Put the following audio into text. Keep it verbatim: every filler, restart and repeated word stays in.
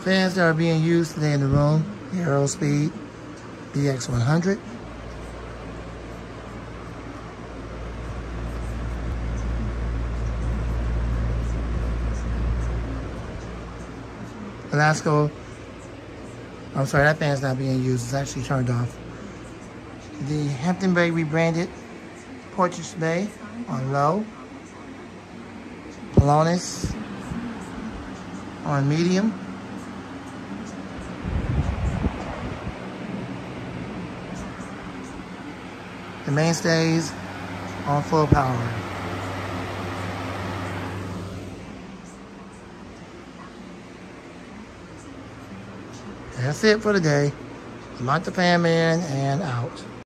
Fans that are being used today in the room, the Aerospeed B X one hundred. Velasco, I'm sorry, that fan's not being used. It's actually turned off. The Hampton Bay rebranded Porches Bay on low. Polonis on medium. The mainstays on full power. That's it for today. I'm out the fan man and out.